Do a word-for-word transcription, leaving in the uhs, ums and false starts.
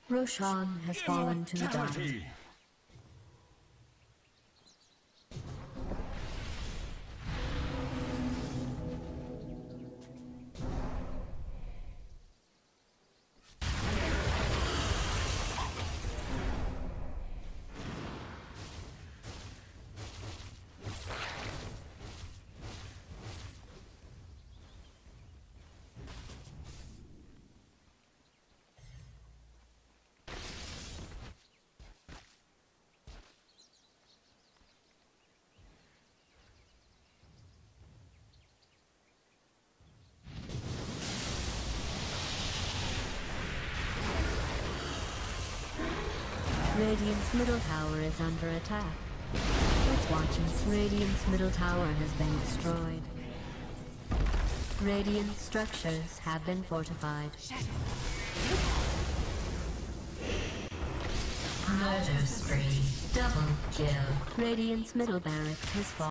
Roshan has fallen to the ground. Radiant's middle tower is under attack. Let's watch as Radiant's middle tower has been destroyed. Radiant structures have been fortified. Murder spree. Double kill. Radiant's middle barracks has fallen.